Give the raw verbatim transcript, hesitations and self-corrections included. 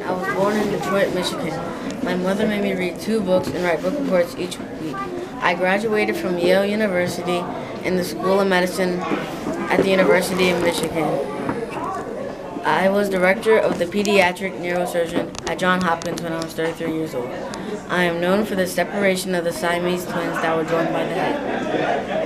I was born in Detroit, Michigan. My mother made me read two books and write book reports each week. I graduated from Yale University in the School of Medicine at the University of Michigan. I was director of the pediatric neurosurgeon at Johns Hopkins when I was thirty-three years old. I am known for the separation of the Siamese twins that were joined by the head.